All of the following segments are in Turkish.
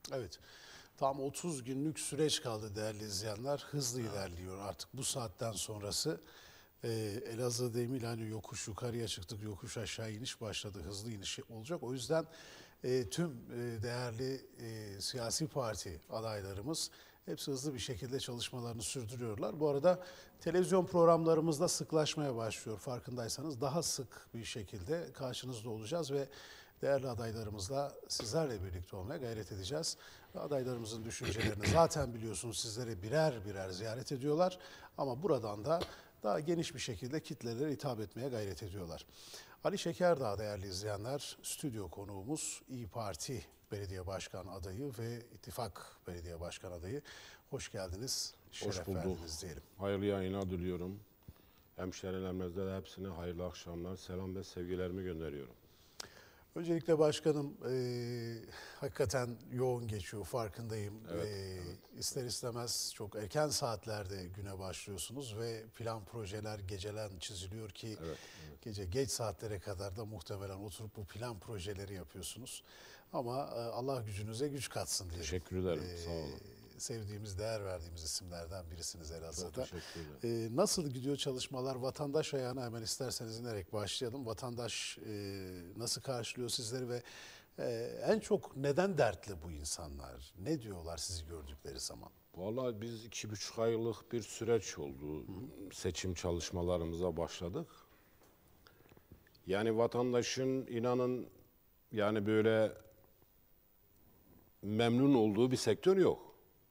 Evet, tam 30 günlük süreç kaldı değerli izleyenler. Hızlı ilerliyor artık bu saatten sonrası. Elazığ deyimiyle hani yokuş yukarıya çıktık, yokuş aşağı iniş başladı, hızlı iniş olacak. O yüzden tüm değerli siyasi parti adaylarımız hepsi hızlı bir şekilde çalışmalarını sürdürüyorlar. Bu arada televizyon programlarımızda sıklaşmaya başlıyor. Farkındaysanız daha sık bir şekilde karşınızda olacağız ve değerli adaylarımızla sizlerle birlikte olmaya gayret edeceğiz. Adaylarımızın düşüncelerini zaten biliyorsunuz sizlere birer birer ziyaret ediyorlar. Ama buradan da daha geniş bir şekilde kitlelere hitap etmeye gayret ediyorlar. Ali Şekerdağ değerli izleyenler, stüdyo konuğumuz İYİ Parti Belediye Başkan adayı ve İttifak Belediye Başkan adayı. Hoş geldiniz, şeref verdiniz diyelim. Hayırlı yayınlar diliyorum. Hemşehrilerimizde de hepsine hayırlı akşamlar, selam ve sevgilerimi gönderiyorum. Öncelikle başkanım hakikaten yoğun geçiyor farkındayım. Evet. İster istemez çok erken saatlerde güne başlıyorsunuz ve plan projeler gecelen çiziliyor ki gece geç saatlere kadar da muhtemelen oturup bu plan projeleri yapıyorsunuz. Ama Allah gücünüze güç katsın diyelim. Teşekkür ederim, sağ olun. Sevdiğimiz, değer verdiğimiz isimlerden birisiniz Elazığ'da. Çok teşekkür ederim. Nasıl gidiyor çalışmalar? Vatandaş ayağına hemen isterseniz inerek başlayalım. Vatandaş nasıl karşılıyor sizleri ve en çok neden dertli bu insanlar? Ne diyorlar sizi gördükleri zaman? Vallahi biz 2,5 aylık bir süreç oldu. Seçim çalışmalarımıza başladık. Yani vatandaşın inanın yani böyle memnun olduğu bir sektör yok.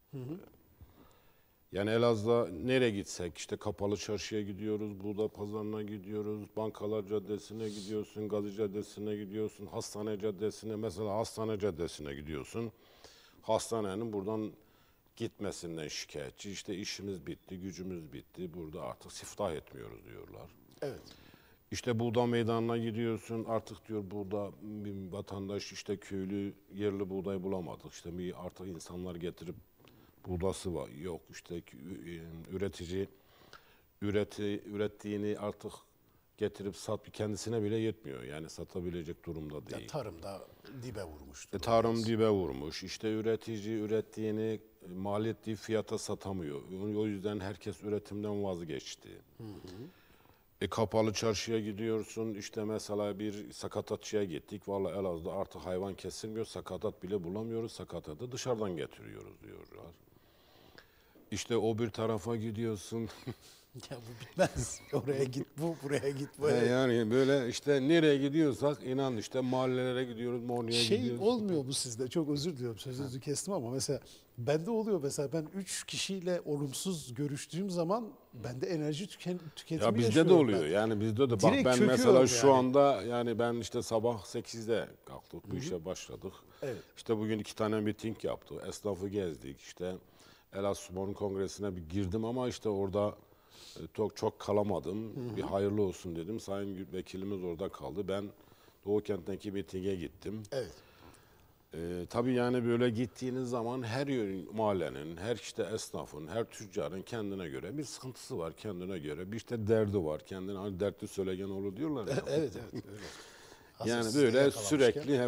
Yani Elazığ'da nereye gitsek işte Kapalı Çarşı'ya gidiyoruz, Buğda Pazarı'na gidiyoruz, Bankalar Caddesi'ne gidiyorsun, Gazi Caddesi'ne gidiyorsun, Hastane Caddesi'ne mesela Hastane Caddesi'ne gidiyorsun. Hastanenin buradan gitmesinden şikayetçi. İşte işimiz bitti, gücümüz bitti, burada artık siftah etmiyoruz diyorlar. Evet. İşte Buğda Meydanı'na gidiyorsun, artık diyor burada bir vatandaş işte köylü yerli buğday bulamadık. İşte artık insanlar getirip buğdası var. Yok işte üretici ürettiğini artık getirip kendisine bile yetmiyor. Yani satabilecek durumda değil. Ya, tarımda dibe vurmuştur. Tarım dibe vurmuş. İşte üretici ürettiğini mal ettiği fiyata satamıyor. O yüzden herkes üretimden vazgeçti. Kapalı Çarşı'ya gidiyorsun. İşte mesela bir sakatatçıya gittik. Vallahi Elazığ'da artık hayvan kesilmiyor. Sakatat bile bulamıyoruz. Sakatatı dışarıdan getiriyoruz diyorlar. İşte o bir tarafa gidiyorsun. Ya bu bitmez. Oraya git bu, buraya git bu. Yani böyle işte nereye gidiyorsak inan işte mahallelere gidiyoruz, Morni'ye gidiyoruz. Olmuyor mu sizde? Çok özür diliyorum sözünüzü kestim ama mesela bende oluyor mesela ben 3 kişiyle olumsuz görüştüğüm zaman bende enerji tüketimi Ya bizde yaşıyorum de oluyor ben. yani bizde de. Bak Direkt ben çöküyorum mesela yani. şu anda yani ben işte sabah 8'de kalktık bu işe başladık. Evet. İşte bugün 2 tane miting yaptık. Esnafı gezdik işte. Elazığ Spor Kongresi'ne bir girdim ama işte orada çok kalamadım. Bir hayırlı olsun dedim. Sayın Vekilimiz orada kaldı. Ben Doğu Kent'teki mitinge gittim. Evet. Tabii yani böyle gittiğiniz zaman her mahallenin, her işte esnafın, her tüccarın kendine göre bir sıkıntısı var, kendine göre bir işte derdi var. Kendine hani dertli söylegen olur diyorlar ya. Evet öyle. Hazır Yani sizi böyle yakalamışken.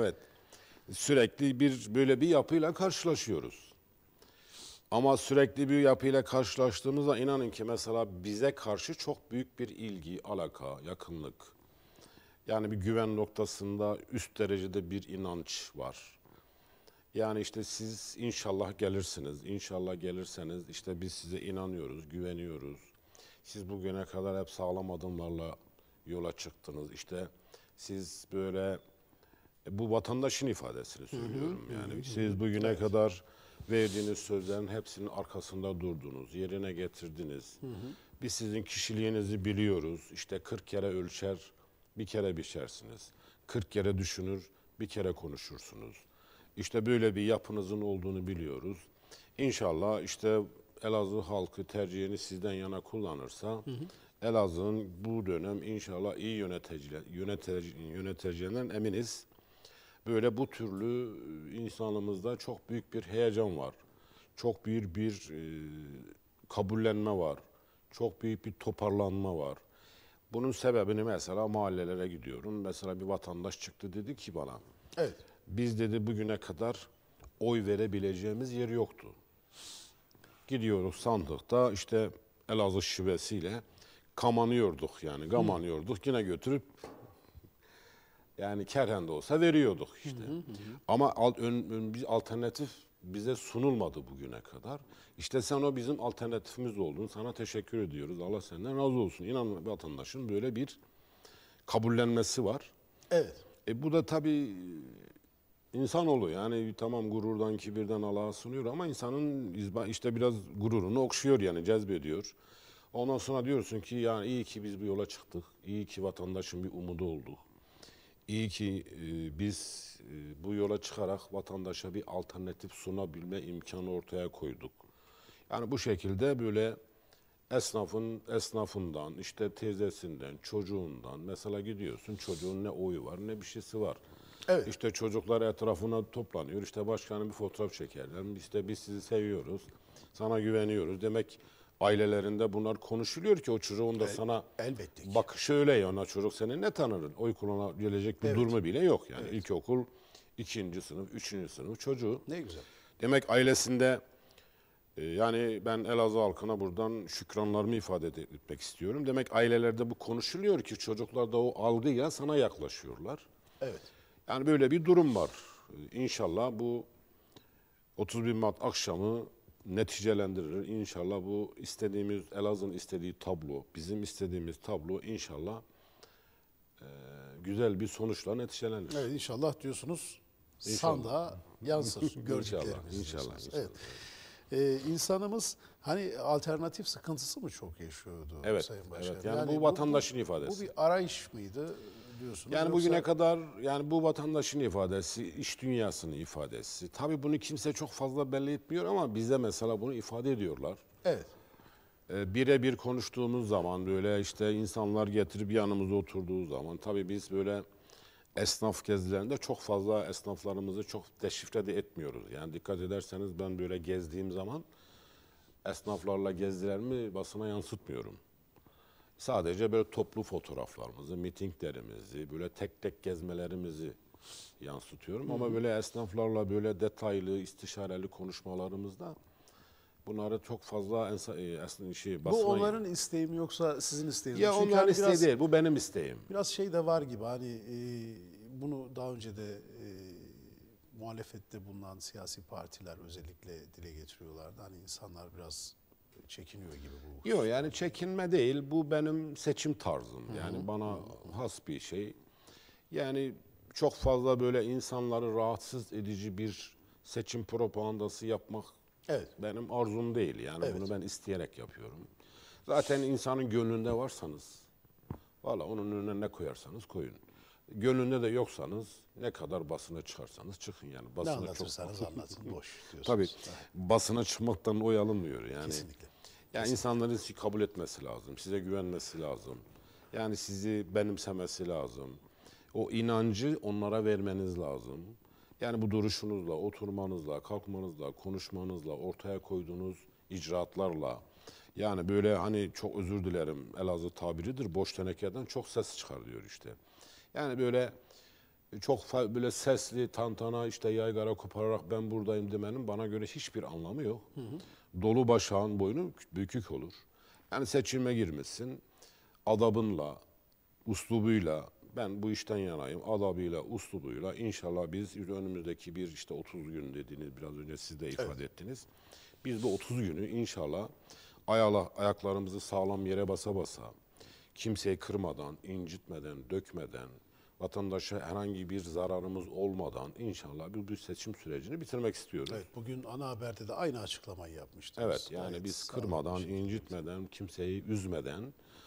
sürekli böyle bir yapıyla karşılaşıyoruz. Ama sürekli bir yapıyla karşılaştığımızda inanın ki mesela bize karşı çok büyük bir ilgi, alaka, yakınlık. Yani bir güven noktasında üst derecede bir inanç var. Yani işte siz inşallah gelirsiniz. İnşallah gelirseniz işte biz size inanıyoruz, güveniyoruz. Siz bugüne kadar hep sağlam adımlarla yola çıktınız. İşte siz böyle bu vatandaşın ifadesini söylüyorum. Yani siz bugüne kadar verdiğiniz sözlerin hepsinin arkasında durdunuz, yerine getirdiniz. Biz sizin kişiliğinizi biliyoruz. İşte 40 kere ölçer, bir kere biçersiniz. 40 kere düşünür, bir kere konuşursunuz. İşte böyle bir yapınızın olduğunu biliyoruz. İnşallah işte Elazığ halkı tercihini sizden yana kullanırsa Elazığ'ın bu dönem inşallah iyi yöneteceğinden eminiz. Böyle bu türlü insanımızda çok büyük bir heyecan var. Çok büyük bir kabullenme var. Çok büyük bir toparlanma var. Bunun sebebini mesela mahallelere gidiyorum. Mesela bir vatandaş çıktı dedi ki bana. Evet. Biz dedi bugüne kadar oy verebileceğimiz yer yoktu. Gidiyoruz sandıkta işte Elazığ şivesiyle kamanıyorduk yani gamanıyorduk. Yine götürüp yani kerhen de olsa veriyorduk işte. Ama bir alternatif bize sunulmadı bugüne kadar. İşte sen o bizim alternatifimiz oldun. Sana teşekkür ediyoruz. Allah senden razı olsun. İnan vatandaşın böyle bir kabullenmesi var. Evet. Bu da tabii insanoğlu yani tamam gururdan kibirden Allah'a sunuyor ama insanın işte biraz gururunu okşuyor yani cezbediyor. Ondan sonra diyorsun ki yani iyi ki biz bu yola çıktık. İyi ki vatandaşın bir umudu olduk. İyi ki biz bu yola çıkarak vatandaşa bir alternatif sunabilme imkanı ortaya koyduk. Yani bu şekilde böyle esnafından, işte teyzesinden, çocuğundan mesela gidiyorsun çocuğun ne oyu var ne bir şeysi var. Evet. İşte çocuklar etrafına toplanıyor. İşte başkanım bir fotoğraf çekerler. İşte biz sizi seviyoruz. Sana güveniyoruz. Demek ailelerinde bunlar konuşuluyor ki o çocuğun da sana Elbette ki. bakışı öyle ya. Ona çocuk seni ne tanır? Oy kullanabilecek bir durumu bile yok. Yani ilkokul 2. sınıf, 3. sınıf çocuğu. Ne güzel. Demek ailesinde yani ben Elazığ halkına buradan şükranlarımı ifade etmek istiyorum. Demek ailelerde bu konuşuluyor ki çocuklar da o algıyla sana yaklaşıyorlar. Evet. Yani böyle bir durum var. İnşallah bu 31 Mart akşamı neticelendirir. İnşallah bu istediğimiz, Elazığ'ın istediği tablo, bizim istediğimiz tablo inşallah güzel bir sonuçla neticelenir. Evet inşallah diyorsunuz. Sandığa yansır gördüklerimiz. İnşallah. diyorsunuz. Evet. İnsanımız hani alternatif sıkıntısı mı çok yaşıyordu Evet, Sayın Başkan? evet. Yani bu vatandaşın ifadesi. Bu bir arayış mıydı diyorsunuz? Yani Yoksa- bugüne kadar yani bu vatandaşın ifadesi, iş dünyasının ifadesi. Tabii bunu kimse çok fazla belli etmiyor ama bize mesela bunu ifade ediyorlar. Evet. Birebir konuştuğumuz zaman böyle işte insanlar getirip yanımıza oturduğu zaman tabii biz böyle esnaf gezilerinde çok fazla esnaflarımızı çok deşifre de etmiyoruz. Yani dikkat ederseniz ben böyle gezdiğim zaman esnaflarla gezilerimi basına yansıtmıyorum. Sadece böyle toplu fotoğraflarımızı, mitinglerimizi, böyle tek tek gezmelerimizi yansıtıyorum. Ama böyle esnaflarla böyle detaylı, istişareli konuşmalarımızda bunları çok fazla Bu basına... onların isteği mi yoksa sizin isteğiniz mi? Ya Çünkü onların hani isteği değil, bu benim isteğim. biraz şey de var gibi hani bunu daha önce de muhalefette bulunan siyasi partiler özellikle dile getiriyorlardı. Hani insanlar biraz çekiniyor gibi bu. Yok yani çekinme değil, bu benim seçim tarzım. Yani bana has bir şey. Yani çok fazla böyle insanları rahatsız edici bir seçim propagandası yapmak Evet. benim arzum değil. Yani Evet. bunu ben isteyerek yapıyorum. Zaten insanın gönlünde varsanız, valla onun önüne ne koyarsanız koyun. Gönlünde de yoksanız ne kadar basına çıkarsanız çıkın yani. Ne Basına anlatırsanız anlatın boş diyorsunuz. Tabii Evet, basına çıkmaktan oy alınmıyor yani. kesinlikle. Yani insanların sizi kabul etmesi lazım, size güvenmesi lazım. Yani sizi benimsemesi lazım. O inancı onlara vermeniz lazım. Yani bu duruşunuzla, oturmanızla, kalkmanızla, konuşmanızla, ortaya koyduğunuz icraatlarla, yani böyle hani çok özür dilerim Elazığ tabiridir, boş tenekeden çok ses çıkar diyor işte. Yani böyle çok böyle sesli, tantana, işte yaygara kopararak ben buradayım demenin bana göre hiçbir anlamı yok. Dolu başağın boynu bükük olur. Yani seçime girmişsin, adabınla, uslubuyla, ben bu işten yanayım, adabıyla, uslubuyla inşallah biz önümüzdeki bir işte 30 gün dediğiniz biraz önce siz de ifade ettiniz. Biz bu 30 günü inşallah ayaklarımızı sağlam yere basa basa, kimseyi kırmadan, incitmeden, dökmeden, vatandaşa herhangi bir zararımız olmadan inşallah bu seçim sürecini bitirmek istiyoruz. Evet, bugün ana haberde de aynı açıklamayı yapmıştınız. Evet, yani Gayet biz sağlam kırmadan, bir şekilde. incitmeden, kimseyi üzmeden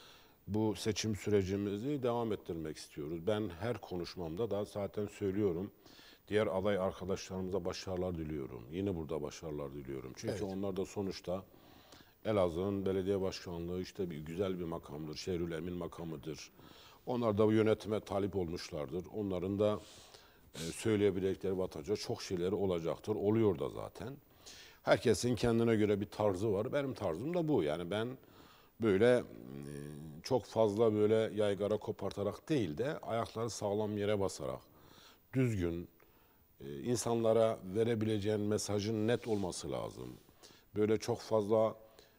bu seçim sürecimizi devam ettirmek istiyoruz. Ben her konuşmamda da zaten söylüyorum. Diğer aday arkadaşlarımıza başarılar diliyorum. Yine burada başarılar diliyorum. Çünkü Evet. onlar da sonuçta Elazığ'ın belediye başkanlığı işte bir güzel bir makamdır. Şehrül Emin makamıdır. Onlar da bu yönetime talip olmuşlardır. Onların da söyleyebilecekleri vatandaşa çok şeyleri olacaktır. Oluyor da zaten. Herkesin kendine göre bir tarzı var. Benim tarzım da bu. Yani ben böyle çok fazla böyle yaygara kopartarak değil de ayakları sağlam yere basarak düzgün, insanlara verebileceğin mesajın net olması lazım. Böyle çok fazla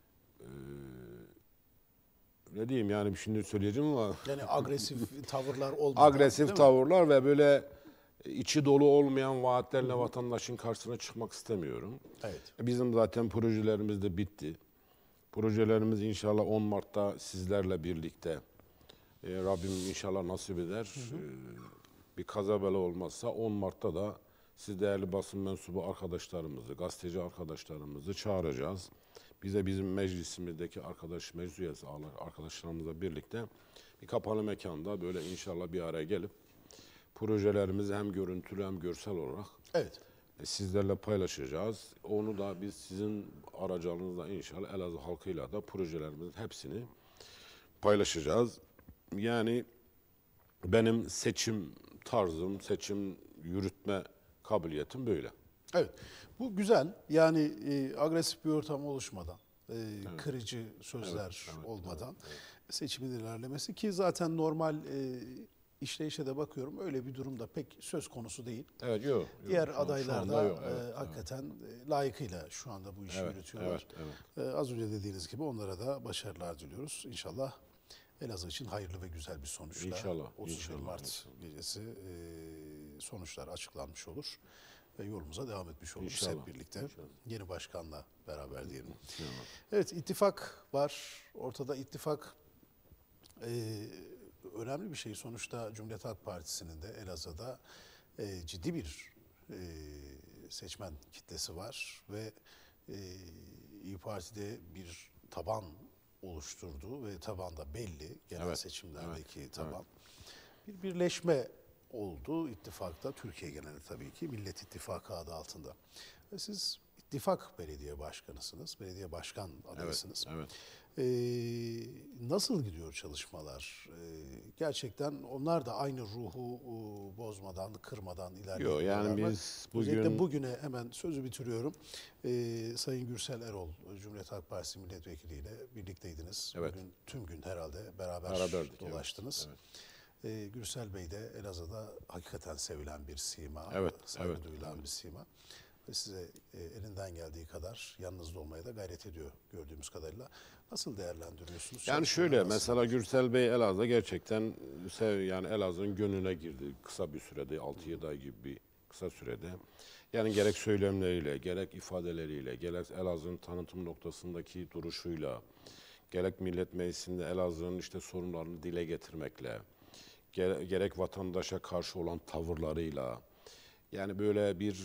ne diyeyim yani şimdi söyleyeceğim ama Yani agresif tavırlar olmadan, agresif değil mi? tavırlar ve böyle içi dolu olmayan vaatlerle vatandaşın karşısına çıkmak istemiyorum. Evet. Bizim zaten projelerimiz de bitti. Projelerimiz inşallah 10 Mart'ta sizlerle birlikte Rabbim inşallah nasip eder. Bir kaza bela olmazsa 10 Mart'ta da siz değerli basın mensubu arkadaşlarımızı, gazeteci arkadaşlarımızı çağıracağız. Bize bizim meclisimizdeki meclis üyesi arkadaşlarımızla birlikte bir kapalı mekanda böyle inşallah bir araya gelip projelerimizi hem görüntülü hem görsel olarak Evet. sizlerle paylaşacağız. Onu da biz sizin aracılığınızla inşallah Elazığ halkıyla da projelerimizin hepsini paylaşacağız. Yani benim seçim tarzım, seçim yürütme kabiliyetim böyle. Evet. Bu güzel. Yani agresif bir ortam oluşmadan, kırıcı sözler olmadan seçimin ilerlemesi ki zaten normal işleyişe de bakıyorum öyle bir durumda pek söz konusu değil. Evet, yok. Diğer Şu anda adaylar da yok, evet, hakikaten layıkıyla şu anda bu işi yürütüyorlar. Az önce dediğiniz gibi onlara da başarılar diliyoruz. İnşallah Elazığ için hayırlı ve güzel bir sonuçla İnşallah, 31 inşallah, Mart gecesi sonuçlar açıklanmış olur ve yolumuza devam etmiş oluruz İnşallah, hep birlikte. inşallah. Yeni başkanla beraber diyelim. İnşallah. Evet, ittifak var. Ortada ittifak önemli bir şey. Sonuçta Cumhuriyet Halk Partisi'nin de Elazığ'da ciddi bir seçmen kitlesi var ve İYİ Parti'de bir taban oluşturdu ve taban da belli. Genel seçimlerdeki taban. Bir birleşme oldu ittifakta. Türkiye genelinde tabii ki Millet İttifakı adı altında. Ve siz ittifak belediye başkanısınız. Belediye başkan adayısınız. Evet. Nasıl gidiyor çalışmalar? Gerçekten onlar da aynı ruhu bozmadan, kırmadan ilerliyorlar. Yok yani biz Özellikle bugüne hemen sözü bitiriyorum. Sayın Gürsel Erol, Cumhuriyet Halk Partisi milletvekiliyle birlikteydiniz. Evet. Bugün tüm gün herhalde beraber dolaştınız. Evet. Gürsel Bey de Elazığ'da hakikaten sevilen bir sima, saygı duyulan bir sima. Ve size elinden geldiği kadar yanınızda olmaya da gayret ediyor gördüğümüz kadarıyla. Nasıl değerlendiriyorsunuz? Yani şöyle mesela Gürsel Bey Elazığ'da gerçekten yani Elazığ'ın gönlüne girdi kısa bir sürede 6-7 ay gibi bir kısa sürede. Yani gerek söylemleriyle, gerek ifadeleriyle, gerek Elazığ'ın tanıtım noktasındaki duruşuyla, gerek Millet Meclisi'nde Elazığ'ın işte sorunlarını dile getirmekle, gerek vatandaşa karşı olan tavırlarıyla, yani böyle bir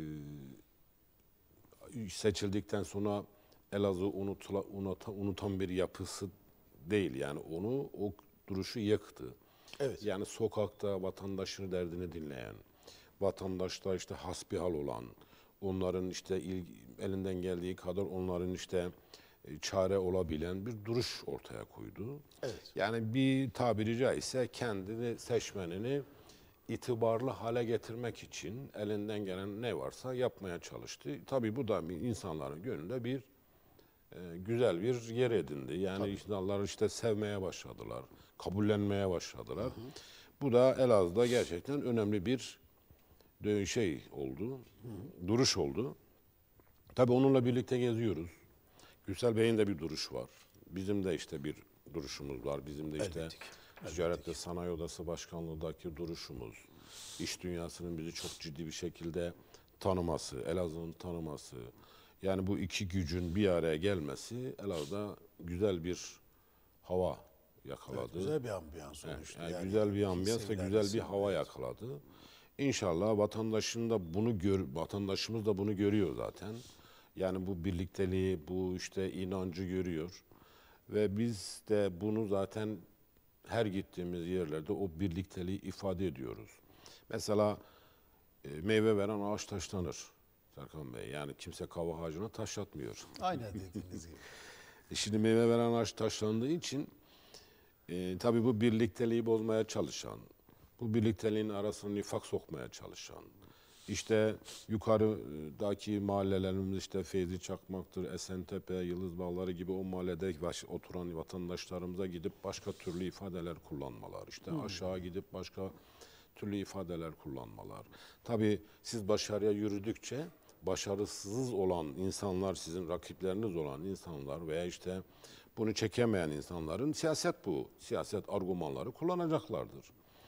seçildikten sonra Elazığ unutan bir yapısı değil. Yani o duruşu yıktı. Evet. Yani sokakta vatandaşın derdini dinleyen, vatandaşta işte hasbihal olan, onların işte elinden geldiği kadar onların işte çare olabilen bir duruş ortaya koydu. Evet. Yani bir tabiri caizse kendini seçmenini itibarlı hale getirmek için elinden gelen ne varsa yapmaya çalıştı. Tabii bu da insanların gönlünde bir güzel bir yer edindi. Yani insanlar işte sevmeye başladılar, kabullenmeye başladılar. Bu da Elazığ'da gerçekten önemli bir şey oldu, duruş oldu. Tabii onunla birlikte geziyoruz. Gürsel Bey'in de bir duruşu var. Bizim de işte bir duruşumuz var. Bizim de işte Ticaret ve Sanayi Odası Başkanlığı'ndaki duruşumuz, iş dünyasının bizi çok ciddi bir şekilde tanıması, Elazığ'ın tanıması, yani bu iki gücün bir araya gelmesi Elazığ'da güzel bir hava yakaladı. Evet, güzel bir ambiyans oluştu. Yani güzel bir ambiyans ve güzel bir hava yakaladı. İnşallah vatandaşımız da bunu görüyor zaten. Yani bu birlikteliği, bu işte inancı görüyor. Ve biz de bunu zaten her gittiğimiz yerlerde o birlikteliği ifade ediyoruz. Mesela meyve veren ağaç taşlanır Serkan Bey. Yani kimse kavak ağacına taş atmıyor. Aynen dediğiniz gibi. Şimdi meyve veren ağaç taşlandığı için tabii bu birlikteliği bozmaya çalışan, bu birlikteliğin arasına nifak sokmaya çalışan, işte yukarıdaki mahallelerimiz işte Feyzi Çakmak'tır, Esentepe, Yıldız Bağları gibi o mahallede oturan vatandaşlarımıza gidip başka türlü ifadeler kullanmalar. İşte aşağı gidip başka türlü ifadeler kullanmalar. Tabii siz başarıya yürüdükçe başarısız olan insanlar, sizin rakipleriniz olan insanlar veya işte bunu çekemeyen insanların siyaset bu. Siyaset argümanları kullanacaklardır.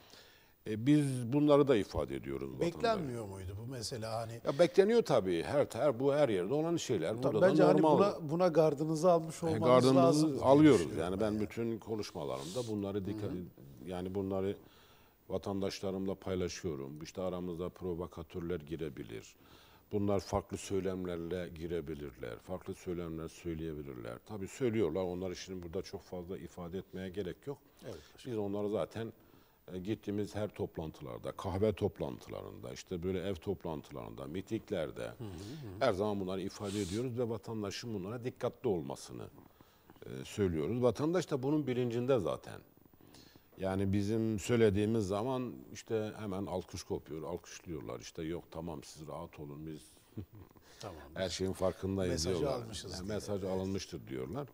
Biz bunları da ifade ediyoruz vatandaşa. Beklenmiyor muydu bu mesela hani? Ya bekleniyor tabii. Bu her yerde olan şeyler. Burada Bence da hani normal. buna gardınızı almış olmanız Gardımızı lazım diye alıyoruz. düşünüyorum Yani ben bütün konuşmalarımda bunları yani bunları vatandaşlarımla paylaşıyorum. İşte aramızda provokatörler girebilir. Bunlar farklı söylemlerle girebilirler. Farklı söylemler söyleyebilirler. Tabii söylüyorlar. Onları şimdi burada çok fazla ifade etmeye gerek yok. Evet. Biz onları zaten gittiğimiz her toplantılarda, kahve toplantılarında, işte böyle ev toplantılarında, mitinglerde her zaman bunları ifade ediyoruz ve vatandaşın bunlara dikkatli olmasını söylüyoruz. Vatandaş da bunun bilincinde zaten. Yani bizim söylediğimiz zaman işte hemen alkış kopuyor, alkışlıyorlar. İşte yok tamam siz rahat olun biz Tamam. her şeyin farkındayız Mesajı diyorlar. almışız Yani diye. mesaj alınmıştır diyorlar.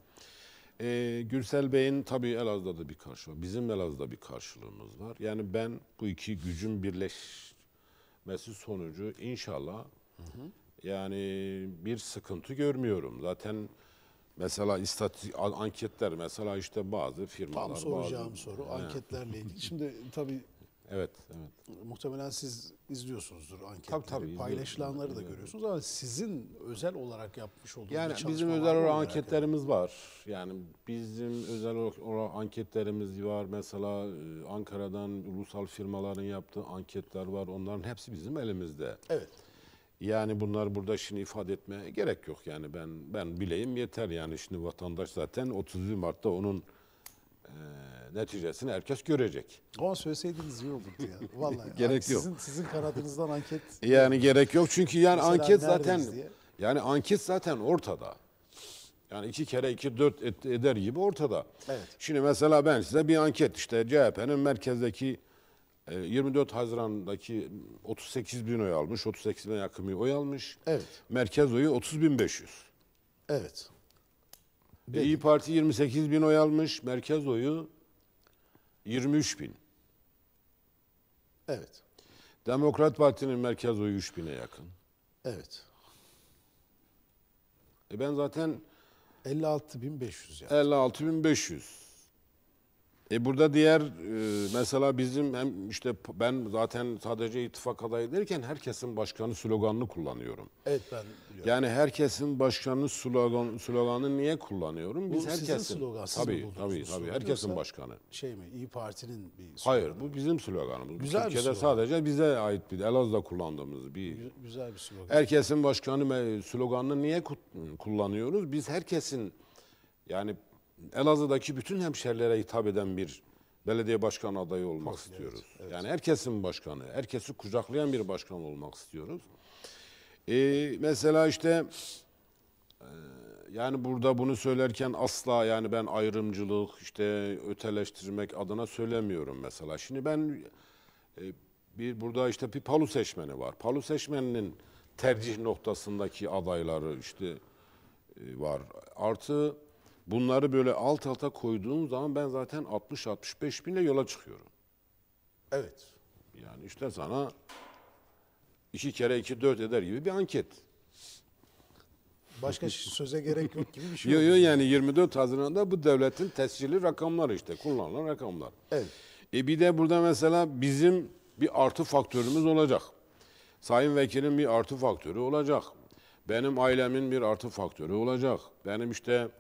Gürsel Bey'in tabii Elazığ'da da bir karşılığı, bizim Elazığ'da bir karşılığımız var. Yani ben bu iki gücün birleşmesi sonucu inşallah yani bir sıkıntı görmüyorum. Zaten mesela anketler mesela işte bazı firmalar. Tam soracağım bazı, soru anketlerle ilgili. Şimdi tabii Evet. muhtemelen siz izliyorsunuzdur anketleri. Tabii, izliyorum. Paylaşılanları da Evet. görüyorsunuz ama sizin özel olarak yapmış olduğunuz Yani bir çalışma bizim var özel mı olarak merak anketlerimiz var. Yani bizim özel olarak anketlerimiz var. Mesela Ankara'dan ulusal firmaların yaptığı anketler var. Onların hepsi bizim elimizde. Evet. Yani bunlar burada şimdi ifade etmeye gerek yok. Yani ben bileyim yeter. Yani şimdi vatandaş zaten 31 Mart'ta onun neticesini herkes görecek. Ama söyleseydiniz iyi olurdu ya. Vallahi. Gerek yok. Sizin kanadınızdan anket. Yani gerek yok çünkü yani Mesela anket zaten neredeyiz diye. yani anket zaten ortada. Yani 2 kere 2 4 eder gibi ortada. Evet. Şimdi mesela ben size bir anket işte CHP'nin merkezdeki 24 Haziran'daki 38 bin oy almış, 38 bine yakın bir oy almış. Evet. Merkez oyu 30.500. Evet. İyi Parti 28 bin oy almış, merkez oyu 23 bin. Evet. Demokrat Parti'nin merkez oyu 3 bine yakın. Evet. Ben zaten 56.500 yani. 56.500. Burada diğer mesela bizim hem işte ben zaten sadece ittifak adayı derken herkesin başkanı sloganını kullanıyorum. Evet ben biliyorum. Yani herkesin başkanı sloganını niye kullanıyorum? Bu Biz sizin herkesin. slogan, siz mi Tabii buldunuz tabii bu tabii sloganı? herkesin Yoksa başkanı. Şey mi? İyi Parti'nin bir Hayır sloganı mı? bu bizim sloganımız. Güzel bir Türkiye'de slogan. sadece bize ait bir Elazığ'da kullandığımız bir Güzel bir slogan. herkesin başkanı sloganını niye kullanıyoruz? Biz herkesin yani Elazığ'daki bütün hemşerilere hitap eden bir belediye başkanı adayı olmak istiyoruz. evet. Yani herkesin başkanı, herkesi kucaklayan bir başkan olmak istiyoruz. Mesela işte yani burada bunu söylerken asla yani ben ayrımcılık işte öteleştirmek adına söylemiyorum mesela. Şimdi ben burada işte bir Palu seçmeni var. Palu seçmeninin tercih noktasındaki adayları işte var. Artı bunları böyle alt alta koyduğum zaman ben zaten 60-65 binle yola çıkıyorum. Evet. Yani işte sana 2 kere 2 4 eder gibi bir anket. Başka söze gerek yok gibi bir şey Yok oldu. yok yani 24 Haziran'da bu devletin tescilli rakamları işte kullanılan rakamlar. Evet. Bir de burada mesela bizim bir artı faktörümüz olacak. Sayın Vekilin bir artı faktörü olacak. Benim ailemin bir artı faktörü olacak. Benim işte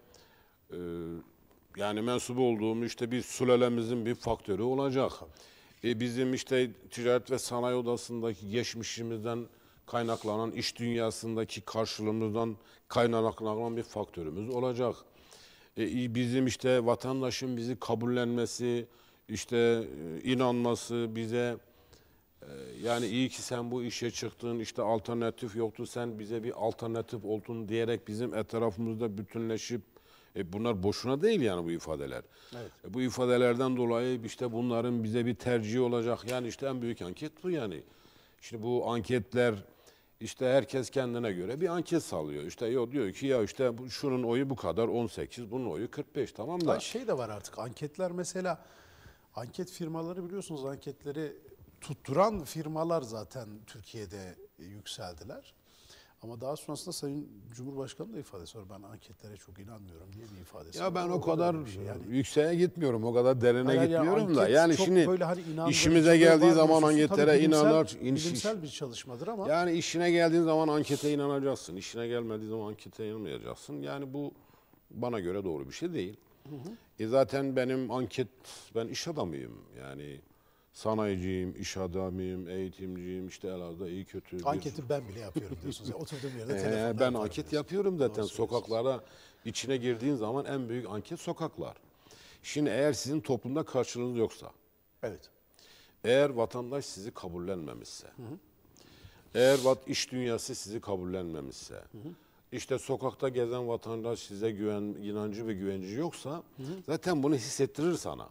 yani mensup olduğum işte bir sülalemizin bir faktörü olacak. Bizim işte Ticaret ve Sanayi Odası'ndaki geçmişimizden kaynaklanan iş dünyasındaki karşılığımızdan kaynaklanan bir faktörümüz olacak. Bizim işte vatandaşın bizi kabullenmesi, işte inanması bize yani iyi ki sen bu işe çıktın, işte alternatif yoktu, sen bize bir alternatif oldun diyerek bizim etrafımızda bütünleşip bunlar boşuna değil yani bu ifadeler. Evet. Bu ifadelerden dolayı işte bunların bize bir tercihi olacak. Yani işte en büyük anket bu yani. Şimdi bu anketler işte herkes kendine göre bir anket sallıyor. İşte diyor ki ya işte şunun oyu bu kadar 18, bunun oyu 45 tamam da. Şey de var artık anketler mesela anket firmaları biliyorsunuz anketleri tutturan firmalar zaten Türkiye'de yükseldiler. Ama daha sonrasında Sayın Cumhurbaşkanı da ifadesi var. Ben anketlere çok inanmıyorum diye bir ifadesi var. Ya ben o da kadar öyle bir şey. Yani yükseğe gitmiyorum, o kadar derine hayır, yani gitmiyorum da. anket Yani çok şimdi böyle hani inandırıcılığı işimize var geldiği zaman diyorsun. Tabii anketlere inanır. bilimsel bir çalışmadır ama Yani işine geldiğin zaman ankete inanacaksın. İşine gelmediği zaman ankete inanmayacaksın. Yani bu bana göre doğru bir şey değil. Zaten ben iş adamıyım. Yani sanayiciyim, iş adamıyım, eğitimciyim, işte Elazığ'da iyi kötü bir... anketi ben bile yapıyorum diyorsunuz. Yani oturduğum yerde telefonla Ben yaparım anket diyorsun. yapıyorum zaten. Doğru söylüyorsunuz. Sokaklara içine girdiğin zaman en büyük anket sokaklar. Şimdi eğer sizin toplumda karşılığınız yoksa, Evet. eğer vatandaş sizi kabullenmemişse, eğer iş dünyası sizi kabullenmemişse, işte sokakta gezen vatandaş size inancı ve güvenci yoksa, zaten bunu hissettirir sana.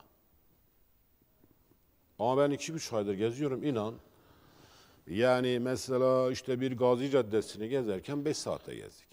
Ama ben 2,5 aydır geziyorum, inan. Yani mesela işte bir Gazi Caddesi'ni gezerken 5 saate gezdik.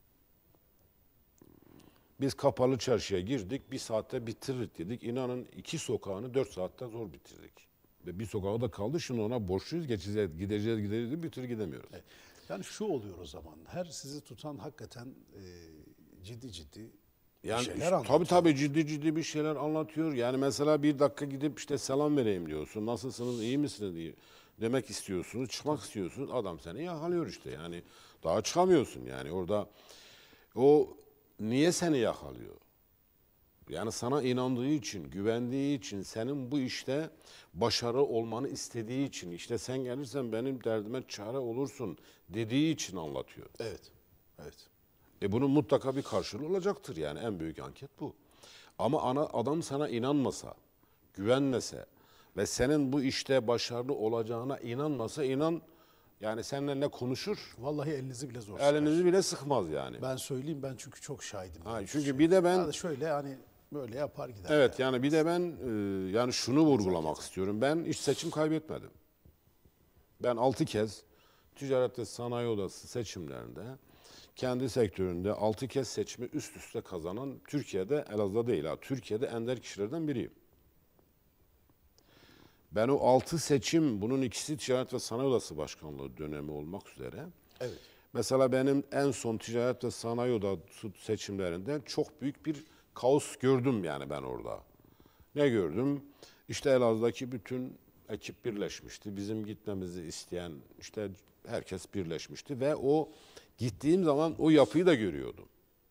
Biz kapalı çarşıya girdik, 1 saatte bitirirdik dedik. İnanın 2 sokağını 4 saatte zor bitirdik. Ve bir sokağı da kaldı, şimdi ona borçluyuz, gideceğiz, bir türlü gidemiyoruz. Evet. Yani şu oluyor o zaman. Her sizi tutan hakikaten ciddi bir Yani şeyler anlatıyor. tabii ciddi bir şeyler anlatıyor. Yani mesela 1 dakika gidip işte selam vereyim diyorsun. Nasılsınız, iyi misiniz diye demek istiyorsunuz, çıkmak istiyorsunuz. Adam seni yakalıyor işte. Yani daha çıkamıyorsun yani orada. O niye seni yakalıyor? Yani sana inandığı için, güvendiği için, senin bu işte başarı olmanı istediği için, işte sen gelirsen benim derdime çare olursun dediği için anlatıyor. Evet. Evet. Bunun mutlaka bir karşılığı olacaktır yani, en büyük anket bu. Ama adam sana inanmasa, güvenmese ve senin bu işte başarılı olacağına inanmasa, yani seninle ne konuşur? Vallahi elinizi bile zor sıkar. Elinizi bile sıkmaz yani. Ben söyleyeyim, ben çünkü çok şahidim. Çünkü bir de ben... Yani şöyle hani böyle yapar gider. Evet yani bir de ben yani şunu vurgulamak istiyorum. Ben hiç seçim kaybetmedim. Ben 6 kez Ticaret ve Sanayi Odası seçimlerinde kendi sektöründe 6 kez seçimi üst üste kazanan, Türkiye'de, Elazığ'da değil ha, Türkiye'de ender kişilerden biriyim. Ben o 6 seçim, bunun ikisi Ticaret ve Sanayi Odası Başkanlığı dönemi olmak üzere. Evet. Mesela benim en son Ticaret ve Sanayi Odası seçimlerinde çok büyük bir kaos gördüm yani ben orada. Ne gördüm? İşte Elazığ'daki bütün ekip birleşmişti. Bizim gitmemizi isteyen işte herkes birleşmişti ve o gittiğim zaman o yapıyı da görüyordum.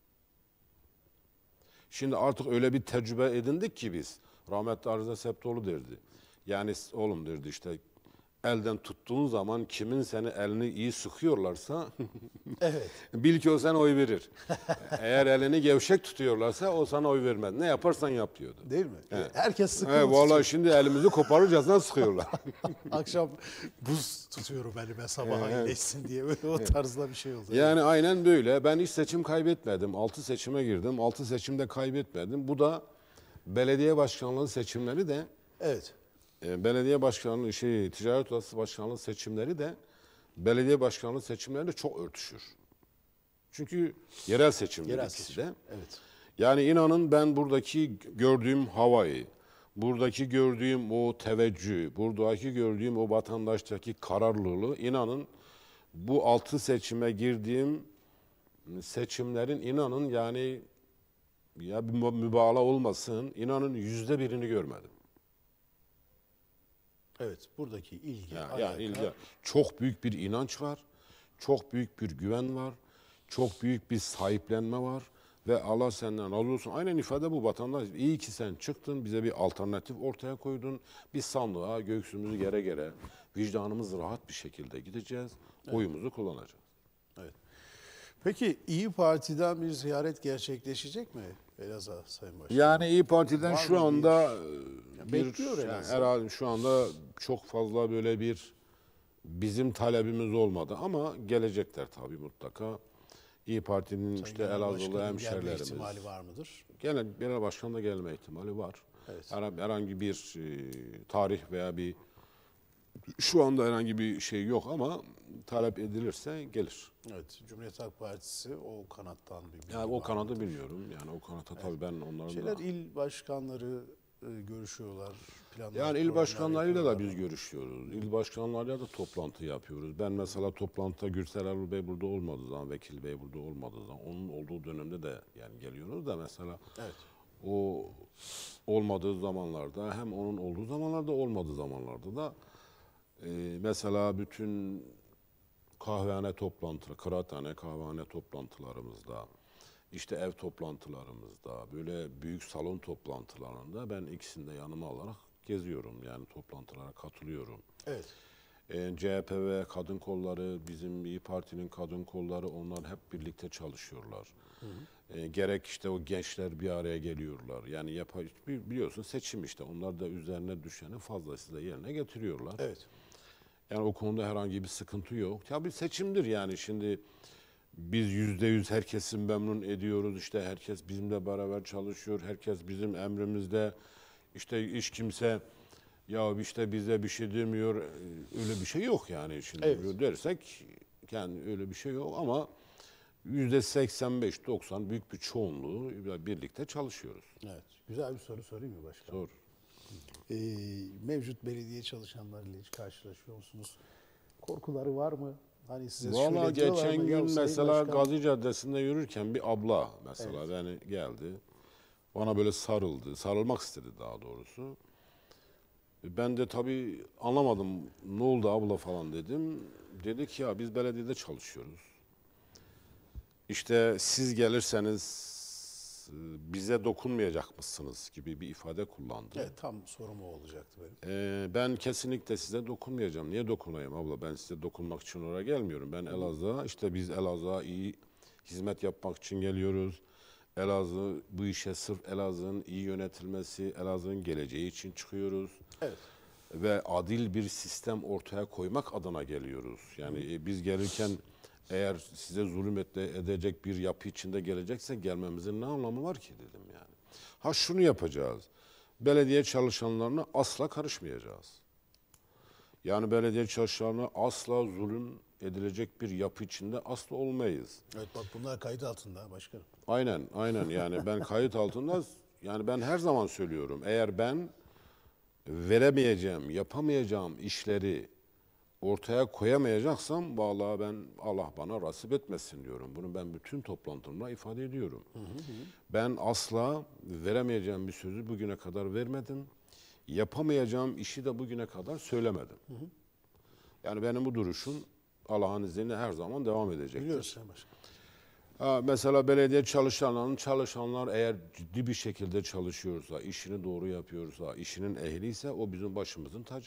Şimdi artık öyle bir tecrübe edindik ki biz. Rahmetli Arıza Septoğlu derdi. Yani oğlum derdi, işte elden tuttuğun zaman kimin seni elini iyi sıkıyorlarsa Evet. bil ki o sana oy verir. Eğer elini gevşek tutuyorlarsa o sana oy vermez. Ne yaparsan yap diyordu. Değil mi? Evet. Herkes sıkı Vallahi şimdi elimizi koparacağız, sıkıyorlar. Akşam buz tutuyorum elime sabaha iyileşsin diye, böyle o tarzda bir şey oldu. Yani aynen böyle. Ben hiç seçim kaybetmedim. 6 seçime girdim. 6 seçimde kaybetmedim. Bu da belediye başkanlığı seçimleri de Evet. belediye başkanlığı Ticaret Odası Başkanlığı seçimleri de belediye başkanlığı seçimleriyle çok örtüşür. Çünkü yerel seçimler Yerel ikisi seçim. de. Evet. Yani inanın ben buradaki gördüğüm havayı, buradaki gördüğüm o teveccühü, buradaki gördüğüm o vatandaştaki kararlılığı, inanın bu 6 seçime girdiğim seçimlerin, inanın yani, ya bir mübalağa olmasın, inanın %1'ini görmedim. Evet. Buradaki ilgi, Yani çok büyük bir inanç var, çok büyük bir güven var, çok büyük bir sahiplenme var ve Allah senden razı olsun. Aynen ifade bu, vatandaş. İyi ki sen çıktın, bize bir alternatif ortaya koydun. Biz sandığa göğsümüzü gere gere, vicdanımız rahat bir şekilde gideceğiz, oyumuzu kullanacağız. Evet. Peki İyi Parti'den bir ziyaret gerçekleşecek mi Elazığ Sayın Başkanım? Yani İyi Parti'den Var şu mı anda bekliyor yani Elazığ. herhalde şu anda çok fazla böyle bir bizim talebimiz olmadı ama gelecekler tabii mutlaka. İyi Parti'nin işte Genel Elazığlı Başkan'ın gelme hemşerilerimiz. ihtimali var mıdır? Genel başkan da gelme ihtimali var. Evet. Herhangi bir tarih veya şu anda herhangi bir şey yok ama talep edilirse gelir. Evet. Cumhuriyet Halk Partisi o kanattan bir bilgi Yani o var kanadı mıdır? bilmiyorum. Yani o kanata tabii ben onların Şeyler, da... il başkanları görüşüyorlar? Planlar, Yani il programlar başkanlarıyla da yapıyorlar biz mı? görüşüyoruz. İl başkanlarıyla da toplantı yapıyoruz. Ben mesela toplantıda Gürsel Erol Bey burada olmadığı zaman, Vekil Bey burada olmadığı zaman, onun olduğu dönemde de yani geliyoruz da mesela Evet. o olmadığı zamanlarda, hem onun olduğu zamanlarda, olmadığı zamanlarda da mesela bütün kahvehane toplantıları, kıraathane kahvehane toplantılarımızda, işte ev toplantılarımızda, böyle büyük salon toplantılarında ben ikisini de yanıma alarak geziyorum. Yani toplantılara katılıyorum. Evet. CHP ve kadın kolları, bizim İYİ Parti'nin kadın kolları, onlar hep birlikte çalışıyorlar. Gerek işte o gençler bir araya geliyorlar. Yani biliyorsun seçim işte. Onlar da üzerine düşeni fazlasıyla yerine getiriyorlar. Evet. Yani o konuda herhangi bir sıkıntı yok. Tabii seçimdir yani şimdi biz %100 herkesi memnun ediyoruz. İşte herkes bizimle beraber çalışıyor. Herkes bizim emrimizde. İşte hiç kimse ya işte bize bir şey demiyor. Öyle bir şey yok yani şimdi Evet. dersek yani öyle bir şey yok ama %85-90 büyük bir çoğunluğu birlikte çalışıyoruz. Evet. Güzel bir soru sorayım mı başkanım? Zor. Ee, Mevcut belediye çalışanlarıyla hiç karşılaşıyor musunuz? Korkuları var mı? Hani size Valla şöyle diyorlar mı? geçen Ya gün Sayın mesela Başkan. Gazi Caddesi'nde yürürken bir abla mesela beni geldi. Bana böyle sarıldı. Sarılmak istedi daha doğrusu. Ben de tabii anlamadım. Ne oldu abla falan dedim. Dedi ki ya biz belediyede çalışıyoruz. İşte siz gelirseniz bize dokunmayacak mısınız gibi bir ifade kullandı. Evet, tam sorum o olacaktı benim. Ben kesinlikle size dokunmayacağım. Niye dokunayım abla? Ben size dokunmak için oraya gelmiyorum. Ben Elazığ'a, işte biz Elazığ'a iyi hizmet yapmak için geliyoruz. Elazığ bu işe sırf Elazığ'ın iyi yönetilmesi, Elazığ'ın geleceği için çıkıyoruz. Evet. Ve adil bir sistem ortaya koymak adına geliyoruz. Yani biz gelirken eğer size zulüm edecek bir yapı içinde gelecekse gelmemizin ne anlamı var ki dedim yani. Ha şunu yapacağız. Belediye çalışanlarına asla karışmayacağız. Yani belediye çalışanlarına asla zulüm edilecek bir yapı içinde asla olmayız. Evet, bak bunlar kayıt altında başkanım. Aynen yani ben kayıt altında yani ben her zaman söylüyorum. Eğer ben veremeyeceğim, yapamayacağım işleri ortaya koyamayacaksam vallahi ben Allah bana nasip etmesin diyorum. Bunu ben bütün toplantımda ifade ediyorum. Ben asla veremeyeceğim bir sözü bugüne kadar vermedim. Yapamayacağım işi de bugüne kadar söylemedim. Yani benim bu duruşum Allah'ın izniyle her zaman devam edecektir. Biliyoruz Sayın Başkan. Mesela belediye çalışanlar eğer ciddi bir şekilde çalışıyorsa, işini doğru yapıyorsa, işinin ehliyse o bizim başımızın tacı.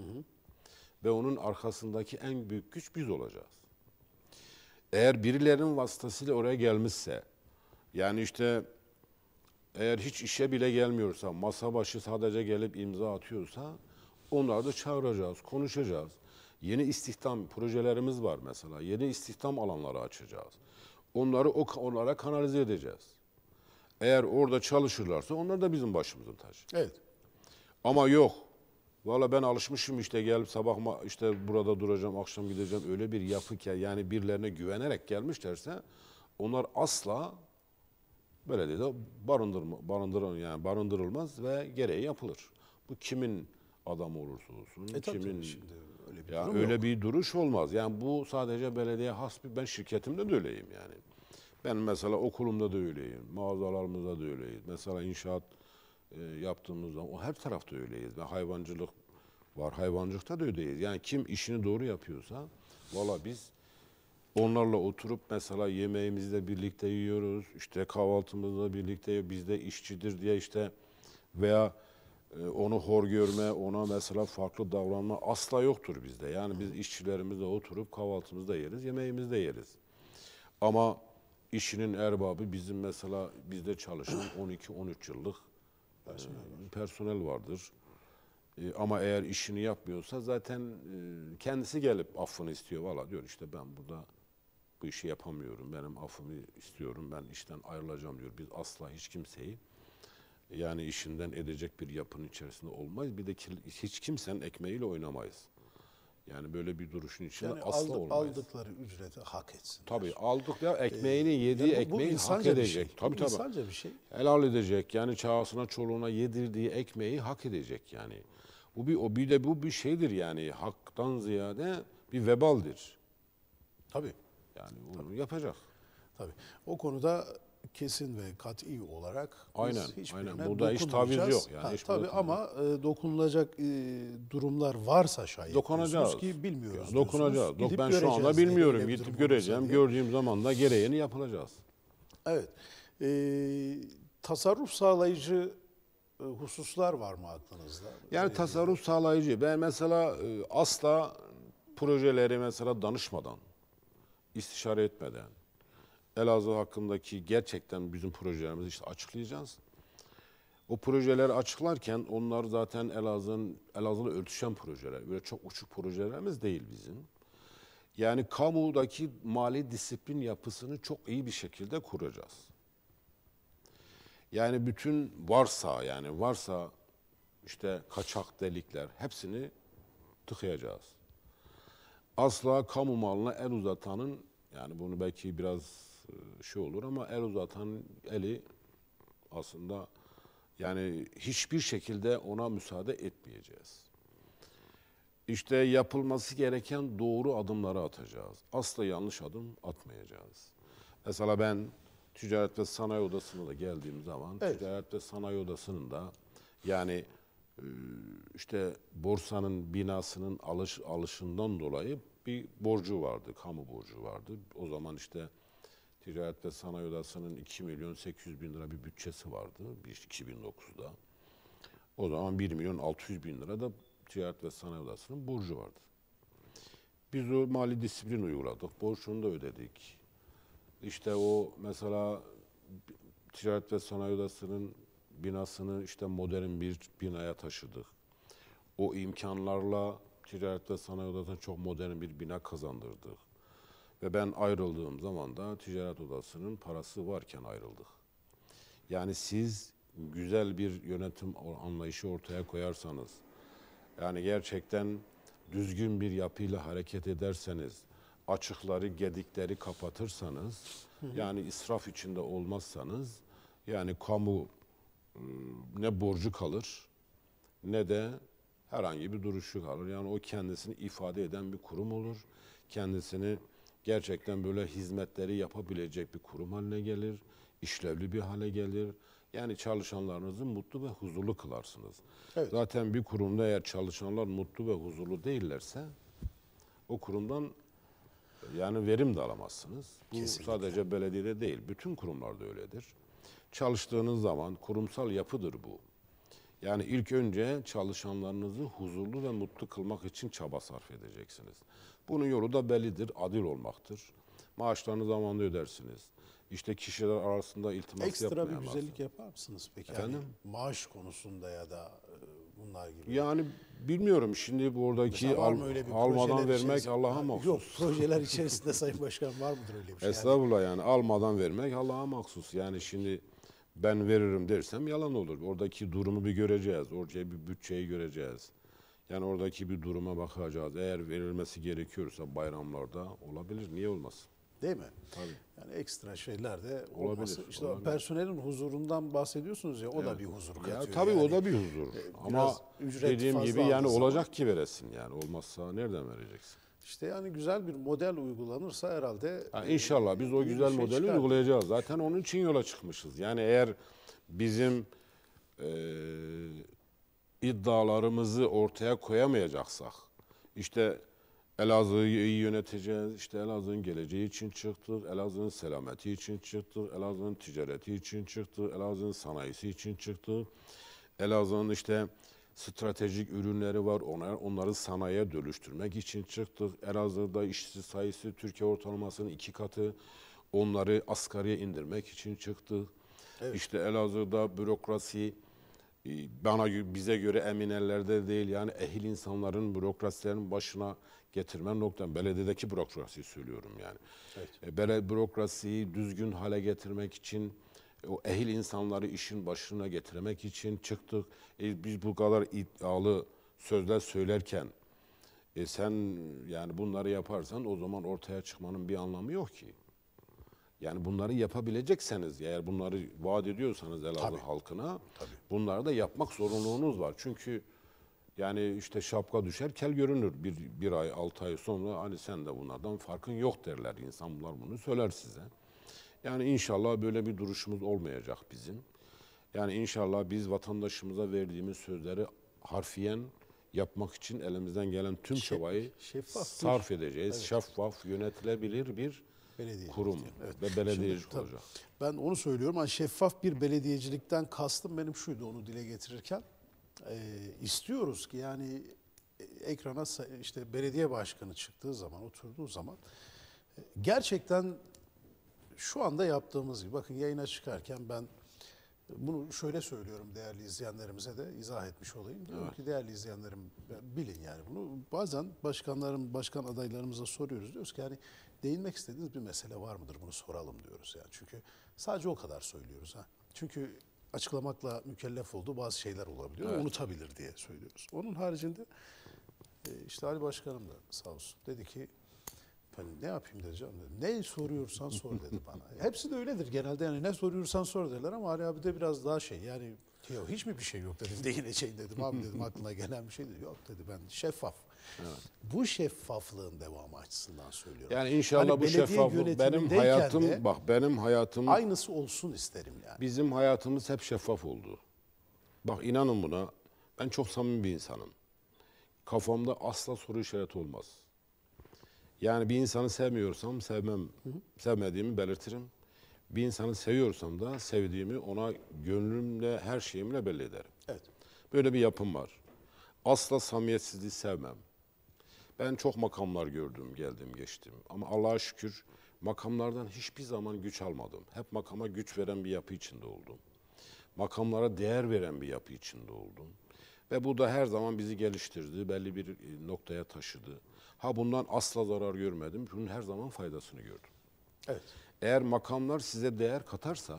Ve onun arkasındaki en büyük güç biz olacağız. Eğer birilerinin vasıtasıyla oraya gelmişse, yani işte eğer hiç işe bile gelmiyorsa, masa başı sadece gelip imza atıyorsa, onları da çağıracağız, konuşacağız. Yeni istihdam projelerimiz var mesela. Yeni istihdam alanları açacağız. Onlara kanalize edeceğiz. Eğer orada çalışırlarsa onlar da bizim başımızın tacı. Evet. Ama yok. Valla ben alışmışım işte gelip sabah işte burada duracağım, akşam gideceğim. Öyle bir yapı ki yani birilerine güvenerek gelmişlerse onlar asla belediyede barındırılmaz ve gereği yapılır. Bu kimin adamı olursa olsun, Tabii kimin şimdi öyle bir ya durum öyle yok. bir duruş olmaz. Yani bu sadece belediye has bir ben şirketimde de öyleyim yani. Ben mesela okulumda da öyleyim, mağazalarımızda da öyleyiz. Mesela inşaat yaptığımız zaman o her tarafta öyleyiz. Ve hayvancılık var, hayvancılıkta da öyleyiz. Yani kim işini doğru yapıyorsa, valla biz onlarla oturup mesela yemeğimizi de birlikte yiyoruz. İşte kahvaltımızı da birlikte yiyoruz. Bizde işçidir diye işte veya onu hor görme, ona mesela farklı davranma asla yoktur bizde. Yani biz işçilerimizle oturup kahvaltımızı da yeriz, yemeğimizi de yeriz. Ama işinin erbabı bizim mesela bizde çalışan 12-13 yıllık personel vardır. Ama eğer işini yapmıyorsa zaten kendisi gelip affını istiyor. Valla diyor işte ben burada bu işi yapamıyorum. Benim affımı istiyorum. Ben işten ayrılacağım diyor. Biz asla hiç kimseyi yani işinden edecek bir yapının içerisinde olmayız. Bir de hiç kimsenin ekmeğiyle oynamayız. Yani böyle bir duruşun içinde Yani asla olmayız. aldıkları ücreti hak etsinler. Tabii aldık ya ekmeğini yediği Yani bu ekmeği hak insanca bir edecek. şey. Tabii Bu tabii. insanca bir şey. Helal edecek. Yani çağısına çoluğuna yedirdiği ekmeği hak edecek yani. Bu bir şeydir yani haktan ziyade bir vebaldir. Tabii. Yani bunu yapacak. Tabii. O konuda kesin ve kat'i olarak biz Aynen, hiçbirine aynen. Burada hiç taviz dokunmayacağız. yok yani, hiç Tabii burada ama dokunulacak durumlar varsa şayet Dokunacağız. diyorsunuz ki bilmiyoruz Ya, dokunacağız. diyorsunuz. Gidip Ben şu anda göreceğiz bilmiyorum. nedeniyle bir Gidip durum olursa göreceğim. diye. Gördüğüm zaman da gereğini yapılacağız. Evet. Tasarruf sağlayıcı hususlar var mı aklınızda? Yani tasarruf sağlayıcı. Ben mesela asla projeleri mesela danışmadan, istişare etmeden, Elazığ hakkındaki gerçekten bizim projelerimizi işte açıklayacağız. O projeleri açıklarken onlar zaten Elazığ'la örtüşen projeler. Böyle çok uçuk projelerimiz değil bizim. Yani kamudaki mali disiplin yapısını çok iyi bir şekilde kuracağız. Yani bütün varsa işte kaçak delikler hepsini tıkayacağız. Asla kamu malına el uzatanın yani bunu belki biraz olur ama el uzatan eli aslında yani hiçbir şekilde ona müsaade etmeyeceğiz. İşte yapılması gereken doğru adımları atacağız. Asla yanlış adım atmayacağız. Mesela ben Ticaret ve Sanayi Odası'na da geldiğim zaman Ticaret ve Sanayi Odası'nın da yani işte borsanın binasının alışından dolayı bir borcu vardı, kamu borcu vardı. O zaman işte Ticaret ve Sanayi Odası'nın 2.800.000 lira bir bütçesi vardı 2009'da. O zaman 1.600.000 lira da Ticaret ve Sanayi Odası'nın borcu vardı. Biz o mali disiplin uyguladık, borcunu da ödedik. İşte o mesela Ticaret ve Sanayi Odası'nın binasını işte modern bir binaya taşıdık. O imkanlarla Ticaret ve Sanayi Odası'na çok modern bir bina kazandırdık. Ve ben ayrıldığım zaman da Ticaret Odası'nın parası varken ayrıldık. Yani siz güzel bir yönetim anlayışı ortaya koyarsanız, yani gerçekten düzgün bir yapıyla hareket ederseniz, açıkları, gedikleri kapatırsanız, yani israf içinde olmazsanız, yani kamu ne borcu kalır ne de herhangi bir duruşu kalır. Yani o kendisini ifade eden bir kurum olur. Kendisini gerçekten böyle hizmetleri yapabilecek bir kurum haline gelir. İşlevli bir hale gelir. Yani çalışanlarınızı mutlu ve huzurlu kılarsınız. Evet. Zaten bir kurumda eğer çalışanlar mutlu ve huzurlu değillerse o kurumdan yani verim de alamazsınız. Bu Kesinlikle. sadece belediyede değil, bütün kurumlarda öyledir. Çalıştığınız zaman kurumsal yapıdır bu. Yani ilk önce çalışanlarınızı huzurlu ve mutlu kılmak için çaba sarf edeceksiniz. Bunun yolu da bellidir, adil olmaktır. Maaşlarını zamanında ödersiniz. İşte kişiler arasında iltimas Ekstra bir yapmayamazsınız. güzellik yapar mısınız peki? Efendim? Yani maaş konusunda ya da bunlar gibi. Yani bilmiyorum şimdi buradaki Mesela var mı öyle bir almadan projeler vermek içerisinde? Allah'a mahsus. Yok, projeler içerisinde Sayın Başkan var mıdır öyle bir şey? Estağfurullah yani almadan vermek Allah'a mahsus. Yani şimdi ben veririm dersem yalan olur. Oradaki durumu bir göreceğiz. Oraya bir bütçeyi göreceğiz. Yani oradaki bir duruma bakacağız. Eğer verilmesi gerekiyorsa bayramlarda olabilir. Niye olmasın? Değil mi? Tabii. Yani ekstra şeyler de Olabilir, olması. İşte olabilir. personelin huzurundan bahsediyorsunuz ya, o da bir huzur katıyor. Ya tabii yani. o da bir huzur. Ama biraz ücret dediğim fazla gibi yani aldığı zaman- olacak ki veresin yani. Olmazsa nereden vereceksin? İşte yani güzel bir model uygulanırsa herhalde Ha, İnşallah biz o iyi bir güzel şey modeli çıkar. uygulayacağız. Zaten onun için yola çıkmışız. Yani eğer bizim iddialarımızı ortaya koyamayacaksak, işte Elazığ'ı iyi yöneteceğiz, işte Elazığ'ın geleceği için çıktık, Elazığ'ın selameti için çıktık, Elazığ'ın ticareti için çıktık, Elazığ'ın sanayisi için çıktık, Elazığ'ın işte stratejik ürünleri var, onları sanayiye dönüştürmek için çıktık. Elazığ'da işçi sayısı Türkiye ortalamasının 2 katı, onları asgariye indirmek için çıktık. Evet. İşte Elazığ'da bürokrasi bize göre emin ellerde değil, yani ehil insanların bürokrasilerin başına getirme nokta. Belediyedeki bürokrasiyi söylüyorum yani. Evet. Bürokrasiyi düzgün hale getirmek için, o ehil insanları işin başına getirmek için çıktık. Biz bu kadar iddialı sözler söylerken Sen yani bunları yaparsan o zaman ortaya çıkmanın bir anlamı yok ki. Yani bunları yapabilecekseniz, eğer bunları vaat ediyorsanız Elazığ Tabii. halkına, Tabii. bunları da yapmak zorunluluğunuz var. Çünkü yani işte şapka düşer, kel görünür. Bir ay, 6 ay sonra hani sen de bunlardan farkın yok derler. İnsanlar bunu söyler size. Yani inşallah böyle bir duruşumuz olmayacak bizim. Yani inşallah biz vatandaşımıza verdiğimiz sözleri harfiyen yapmak için elimizden gelen tüm çabayı şeffaf bir- sarf edeceğiz. Şeffaf, yönetilebilir bir Belediyecilik kurum diyelim, evet. ve belediyecilik Şimdi, tabii, olacak. ben onu söylüyorum. Hani şeffaf bir belediyecilikten kastım benim şuydu onu dile getirirken. İstiyoruz ki yani ekrana işte belediye başkanı çıktığı zaman, oturduğu zaman gerçekten şu anda yaptığımız gibi, bakın yayına çıkarken ben bunu şöyle söylüyorum değerli izleyenlerimize de izah etmiş olayım. Diyorum ki değerli izleyenlerim bilin yani bunu. Bazen başkan adaylarımıza soruyoruz. Diyoruz ki yani değinmek istediğiniz bir mesele var mıdır, bunu soralım diyoruz yani. Çünkü sadece o kadar söylüyoruz. Çünkü açıklamakla mükellef olduğu bazı şeyler olabiliyor. Evet. Unutabilir diye söylüyoruz. Onun haricinde işte Ali Başkanım da sağ olsun dedi ki ben ne yapayım dedi canım dedi. Ne soruyorsan sor dedi bana. Hepsi de öyledir genelde yani ne soruyorsan sor derler ama Ali abi de biraz daha şey yani yok hiç mi bir şey yok dedim değineceğin dedim abi dedim aklına gelen bir şey dedi. Yok dedi ben şeffaf. Evet. Bu şeffaflığın devamı açısından söylüyorum. Yani inşallah Hani bu belediye şeffaflık benim yönetimindeyken hayatım de bak benim hayatım aynısı olsun isterim yani. bizim hayatımız hep şeffaf oldu. Bak inanın buna, ben çok samimi bir insanım. Kafamda asla soru işareti olmaz. Yani bir insanı sevmiyorsam sevmediğimi belirtirim. Bir insanı seviyorsam da sevdiğimi ona gönlümle, her şeyimle belli ederim. Evet. Böyle bir yapım var. Asla samimiyetsizliği sevmem. Ben çok makamlar gördüm, geldim, geçtim. Ama Allah'a şükür makamlardan hiçbir zaman güç almadım. Hep makama güç veren bir yapı içinde oldum. Makamlara değer veren bir yapı içinde oldum. Ve bu da her zaman bizi geliştirdi, belli bir noktaya taşıdı. Bundan asla zarar görmedim, bunun her zaman faydasını gördüm. Evet. Eğer makamlar size değer katarsa,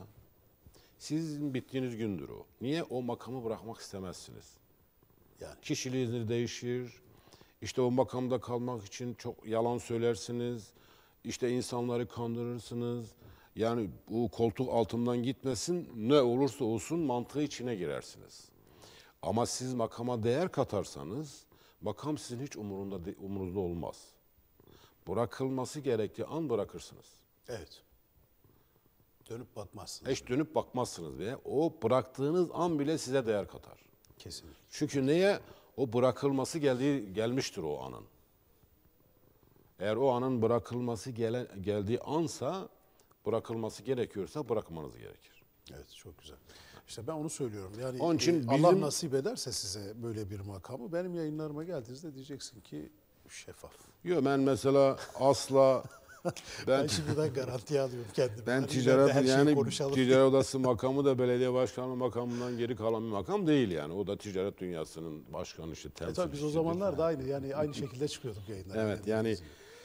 sizin bittiğiniz gündür o. Niye? O makamı bırakmak istemezsiniz. Yani. Kişiliğiniz değişir. İşte o makamda kalmak için çok yalan söylersiniz. İşte insanları kandırırsınız. Yani bu koltuk altından gitmesin, ne olursa olsun mantığı içine girersiniz. Ama siz makama değer katarsanız, makam sizin hiç umurunuzda olmaz. Bırakılması gerektiği an bırakırsınız. Evet. Dönüp bakmazsınız. Hiç dönüp bakmazsınız ve o bıraktığınız an bile size değer katar. Kesinlikle. Çünkü neye? O bırakılması gelmiştir o anın. Eğer o anın bırakılması geldiği ansa, bırakılması gerekiyorsa bırakmanız gerekir. Evet, çok güzel. İşte ben onu söylüyorum. Yani Onun için Allah bizim- nasip ederse size böyle bir makamı benim yayınlarıma geldiğinizde diyeceksin ki şeffaf. Yok ben mesela asla Ben şimdiden garantiye alıyorum kendimi. ben Hani ticaret her şeyi yani konuşalım. ticaret odası makamı da belediye başkanı makamından geri kalan bir makam değil yani. O da ticaret dünyasının başkanı işte Tabii biz temsilcisidir. o zamanlar da aynı yani aynı şekilde çıkıyorduk yayınlara. Evet yani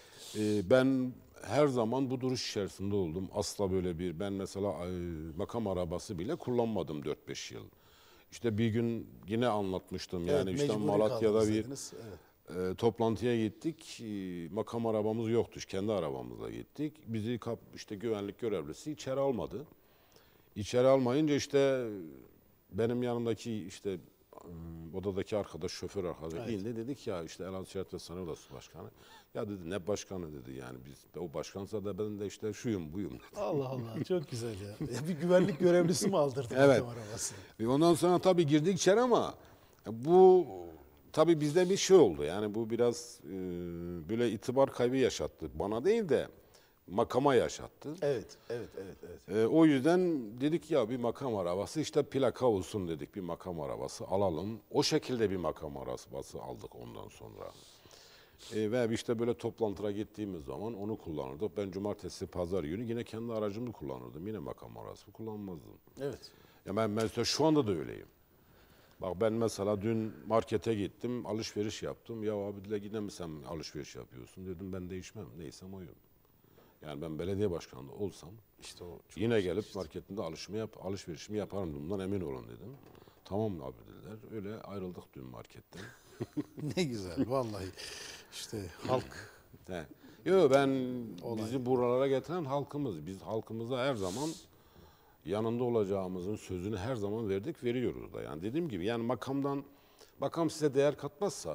ben her zaman bu duruş içerisinde oldum. Asla böyle ben mesela makam arabası bile kullanmadım 4-5 yıl. İşte bir gün yine anlatmıştım yani Evet, işte mecburi Malatya'da kaldınız bir dediniz. Evet. toplantıya gittik. Makam arabamız yoktu. Kendi arabamızla gittik. Bizi işte güvenlik görevlisi içeri almadı. İçeri almayınca işte benim yanımdaki işte odadaki arkadaş, şoför arkadaş indi. Dedik ya işte Elazığ Ticaret ve Sanayi Odası Başkanı. Ya dedi ne başkanı dedi yani biz o başkansa da ben de işte şuyum buyum dedi. Allah Allah çok güzel ya. Ya bir güvenlik görevlisi mi aldırdı Evet. makam arabasını? Ondan sonra tabii girdik içeri ama bu tabii bizde bir şey oldu. Yani bu biraz böyle itibar kaybı yaşattı. Bana değil de makama yaşattı. Evet, evet, evet, evet. O yüzden dedik ya bir makam arabası işte plaka olsun dedik bir makam arabası alalım. O şekilde bir makam arabası aldık ondan sonra. Ve işte böyle toplantıya gittiğimiz zaman onu kullanırdık. Ben cumartesi, pazar günü yine kendi aracımı kullanırdım. Yine makam arabası kullanmazdım. Evet. Ya ben mesela şu anda da öyleyim. Bak ben mesela dün markete gittim, alışveriş yaptım. Ya abi dediler yine mi sen alışveriş yapıyorsun? Dedim ben değişmem, neysem oyum. Yani ben belediye başkanı olsam İşte o çok yine gelip marketinde alışverişimi yaparım. Bundan emin olun dedim. Tamam abi dediler. Öyle ayrıldık dün marketten. Ne güzel vallahi. İşte halk He. Yo ben Olay. bizi buralara getiren halkımız. Biz halkımıza her zaman yanında olacağımızın sözünü her zaman verdik, veriyoruz da. Yani dediğim gibi yani makam size değer katmazsa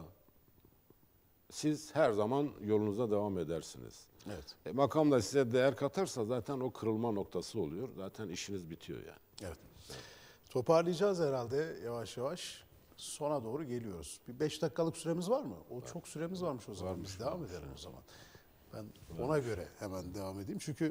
siz her zaman yolunuza devam edersiniz. evet. Makam da size değer katarsa zaten o kırılma noktası oluyor. Zaten işiniz bitiyor yani. Evet. Toparlayacağız herhalde yavaş yavaş. Sona doğru geliyoruz. Bir 5 dakikalık süremiz var mı? O çok süremiz varmış o zaman. Biz devam edelim o zaman. Ben ona göre hemen devam edeyim. Çünkü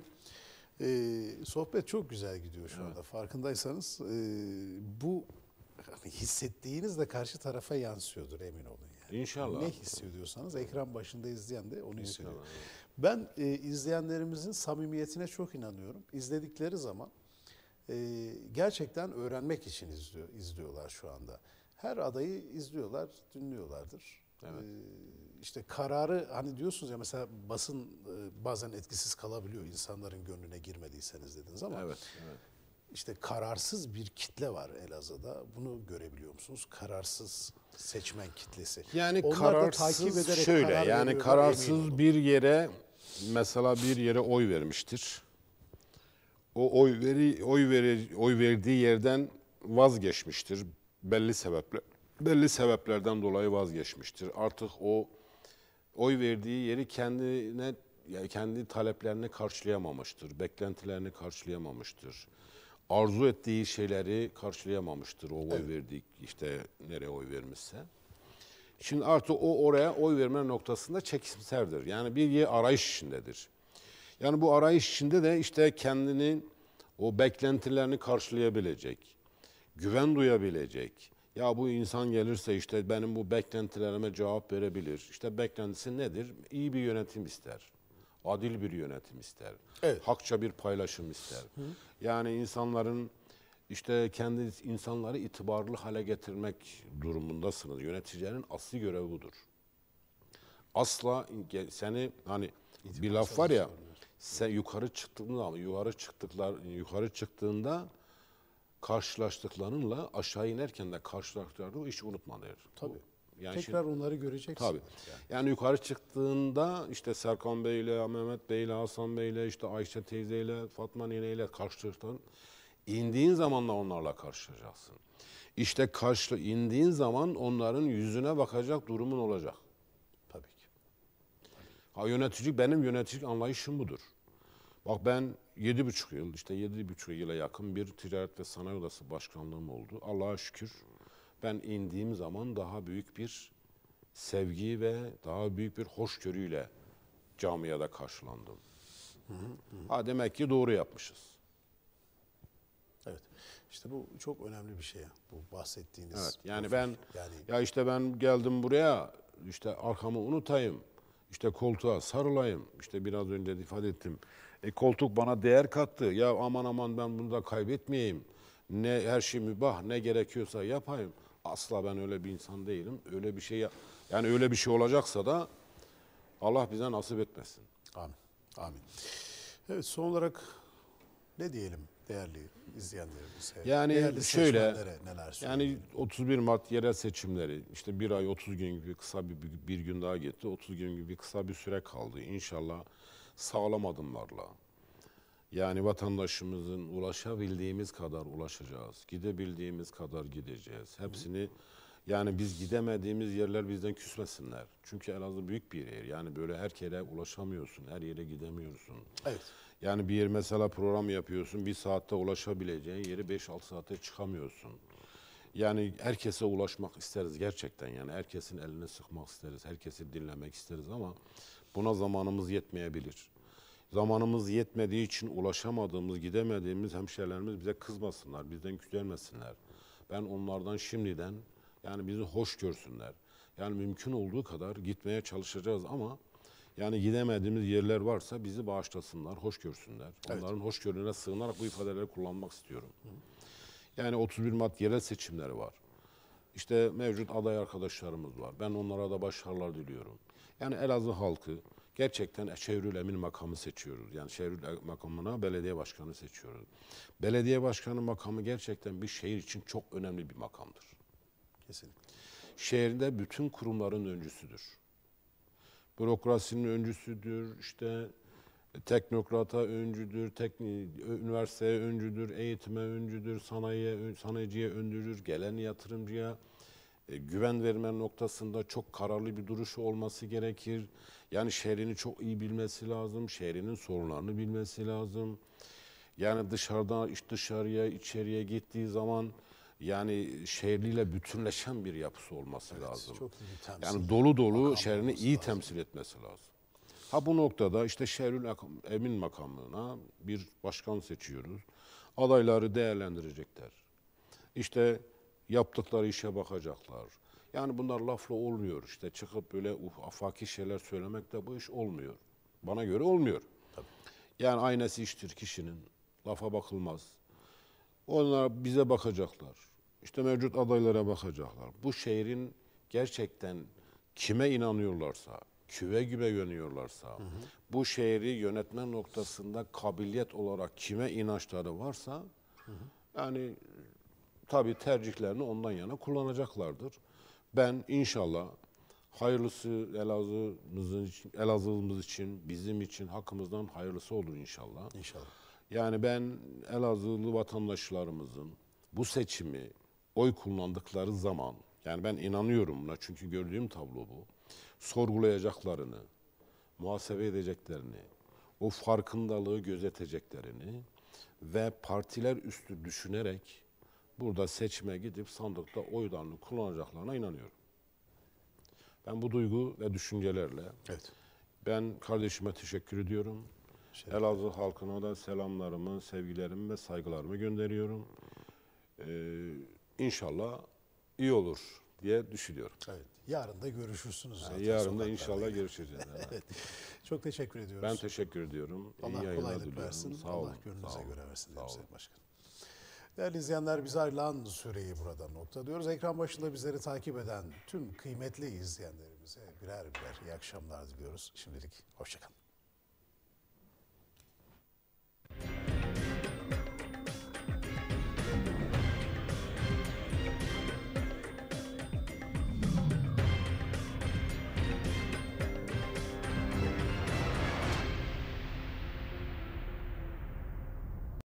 sohbet çok güzel gidiyor şu anda. Farkındaysanız bu hani hissettiğiniz de karşı tarafa yansıyordur, emin olun yani. İnşallah. Ne hissediyorsanız ekran başında izleyen de onu hissediyor. Ben izleyenlerimizin samimiyetine çok inanıyorum. İzledikleri zaman gerçekten öğrenmek için izliyorlar şu anda. Her adayı izliyorlar, dinliyorlardır. Evet. İşte kararı hani diyorsunuz ya, mesela basın bazen etkisiz kalabiliyor insanların gönlüne girmediyseniz dediniz ama Evet, evet. işte kararsız bir kitle var Elazığ'da. Bunu görebiliyor musunuz? Kararsız seçmen kitlesi. Yani Onlar da takip kararsız ederek şöyle karar yani veriyorlar, emin kararsız olun. bir yere mesela bir yere oy vermiştir. O oy verdiği yerden vazgeçmiştir. Belli sebeplerden dolayı vazgeçmiştir. Artık o oy verdiği yeri kendine yani kendi taleplerini karşılayamamıştır. Beklentilerini karşılayamamıştır. Arzu ettiği şeyleri karşılayamamıştır. O oy verdiği işte nereye oy vermişse. Şimdi artık o oraya oy verme noktasında çekimserdir. Yani bir yer arayış içindedir. Yani bu arayış içinde de işte kendini o beklentilerini karşılayabilecek, güven duyabilecek. Ya bu insan gelirse işte benim bu beklentilerime cevap verebilir. İşte beklentisi nedir? İyi bir yönetim ister. Adil bir yönetim ister. Evet. Hakça bir paylaşım ister. Yani insanların işte kendi insanları itibarlı hale getirmek durumundasınız. Yöneticilerin asli görevi budur. Asla seni hani bir laf var ya, sen yukarı çıktığında karşılaştıklarınla aşağı inerken de karşılaştıklarını hiç unutma der. Tabii. Yani Tekrar onları göreceksiniz. tabii. Yani yukarı çıktığında işte Serkan Bey'le, Mehmet Bey'le, Hasan Bey'le, işte Ayşe teyzeyle, Fatma nineyle karşılaştın. İndiğin zaman da onlarla karşılaşacaksın. İşte indiğin zaman onların yüzüne bakacak durumun olacak. Tabii ki. Benim yöneticilik anlayışım budur. Bak ben 7,5 yıl, işte 7,5 yıla yakın bir ticaret ve sanayi odası başkanlığım oldu. Allah'a şükür ben indiğim zaman daha büyük bir sevgi ve daha büyük bir hoşgörüyle camiada karşılandım. Demek ki doğru yapmışız. Evet. İşte bu çok önemli bir şey. Bu bahsettiğiniz. Evet. Yani profil. ben geldim buraya işte arkamı unutayım. İşte koltuğa sarılayım. İşte biraz önce de ifade ettim. Koltuk bana değer kattı. Ya aman ben bunu da kaybetmeyeyim. Ne her şey mübah, ne gerekiyorsa yapayım. Asla ben öyle bir insan değilim. Öyle bir şey yani öyle bir şey olacaksa da Allah bize nasip etmesin. Amin. Amin. Evet, son olarak ne diyelim değerli izleyenlerimize? Yani değerli şöyle, seçmenlere neler söyleyelim? yani 31 Mart yerel seçimleri işte bir ay 30 gün gibi kısa bir gün daha gitti. 30 gün gibi kısa bir süre kaldı. İnşallah sağlam adımlarla yani vatandaşımızın ulaşabildiğimiz kadar ulaşacağız. Gidebildiğimiz kadar gideceğiz. Hepsini yani biz gidemediğimiz yerler bizden küsmesinler. Çünkü Elazığ büyük bir yer. Yani böyle her yere ulaşamıyorsun, her yere gidemiyorsun. Evet. Yani bir yer mesela program yapıyorsun, bir saatte ulaşabileceğin yeri 5-6 saate çıkamıyorsun. Yani herkese ulaşmak isteriz gerçekten. Yani herkesin elini sıkmak isteriz, herkesi dinlemek isteriz ama buna zamanımız yetmeyebilir. Zamanımız yetmediği için ulaşamadığımız, gidemediğimiz hemşehrilerimiz bize kızmasınlar, bizden gücenmesinler. Ben onlardan şimdiden yani bizi hoş görsünler. Yani mümkün olduğu kadar gitmeye çalışacağız ama yani gidemediğimiz yerler varsa bizi bağışlasınlar, hoş görsünler. Evet. Onların hoşgörüne sığınarak bu ifadeleri kullanmak istiyorum. Yani 31 Mart yerel seçimleri var. İşte mevcut aday arkadaşlarımız var. Ben onlara da başarılar diliyorum. Yani Elazığ halkı gerçekten Şehrül Emin makamı seçiyoruz. Yani Şehrül makamına belediye başkanı seçiyoruz. Belediye başkanı makamı gerçekten bir şehir için çok önemli bir makamdır. Kesinlikle. Şehirde bütün kurumların öncüsüdür. Bürokrasinin öncüsüdür, işte teknokrata öncüdür, üniversiteye öncüdür, eğitime öncüdür, sanayiciye öncüdür, gelen yatırımcıya güven verme noktasında çok kararlı bir duruşu olması gerekir. Yani şehrini çok iyi bilmesi lazım, şehrinin sorunlarını bilmesi lazım. Yani dışarıya, içeriye gittiği zaman yani şehirliyle bütünleşen bir yapısı olması lazım. Çok iyi bir temsil. Yani dolu Makam şehrini olması iyi lazım. temsil etmesi lazım. Ha bu noktada işte Şehrül Emin makamına bir başkan seçiyoruz. Adayları değerlendirecekler. İşte yaptıkları işe bakacaklar. Yani bunlar lafla olmuyor. İşte çıkıp böyle afaki şeyler söylemekle bu iş olmuyor. Bana göre olmuyor. Yani aynası iştir kişinin. Lafa bakılmaz. Onlar bize bakacaklar. İşte mevcut adaylara bakacaklar. Bu şehrin gerçekten kime inanıyorlarsa, küve gibi yönüyorlarsa, bu şehri yönetme noktasında kabiliyet olarak kime inançları varsa, yani tabii tercihlerini ondan yana kullanacaklardır. Ben inşallah hayırlısı Elazığ'ımız için, bizim için hakkımızdan hayırlısı olur inşallah. İnşallah. Yani ben Elazığlı vatandaşlarımızın bu seçimi oy kullandıkları zaman, yani ben inanıyorum buna çünkü gördüğüm tablo bu, sorgulayacaklarını, muhasebe edeceklerini, o farkındalığı gözeteceklerini ve partiler üstü düşünerek burada seçime gidip sandıkta oylarını kullanacaklarına inanıyorum. Ben bu duygu ve düşüncelerle ben kardeşime teşekkür ediyorum. Elazığ halkına da selamlarımı, sevgilerimi ve saygılarımı gönderiyorum. İnşallah iyi olur diye düşünüyorum. Evet. Yarın da görüşürsünüz zaten. Yarın da inşallah görüşeceğiz. Evet. Çok teşekkür ediyoruz. Ben teşekkür ediyorum. Allah İyi yayınlar kolaylık diliyorum. versin. Sağ Allah olun. gönlünüze Sağ olun. göre versin. Sağ olun. Sayın Başkanım. Değerli izleyenler, biz ayrılan süreyi burada noktalıyoruz. Ekran başında bizleri takip eden tüm kıymetli izleyenlerimize birer birer iyi akşamlar diliyoruz. Şimdilik hoşçakalın.